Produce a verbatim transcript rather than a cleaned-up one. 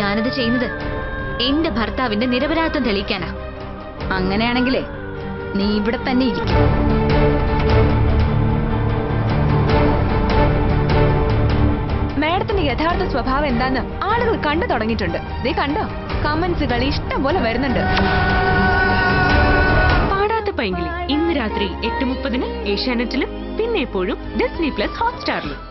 ഞാനത് ചെയ്യുന്നത് എന്റെ ഭർത്താവിന്റെ നിരപരാധിത്വം തെളിയിക്കാനാ. അങ്ങനെയാണെങ്കിലേ നീ ഇവിടെ തന്നെ ഇരിക്കും. മാഡത്തിന്റെ യഥാർത്ഥ സ്വഭാവം എന്താന്ന് ആളുകൾ കണ്ടു തുടങ്ങിയിട്ടുണ്ട്. ദേ കണ്ടോ, കമന്റ്സുകൾ ഇഷ്ടം പോലെ വരുന്നുണ്ട്. പാടാത്ത പൈങ്കിളി ഇന്ന് രാത്രി എട്ട് മുപ്പതിന് ഏഷ്യാനെറ്റിലും പിന്നെ എപ്പോഴും ഡിസ്നി പ്ലസ് ഹോട്ട്സ്റ്റാറിലും.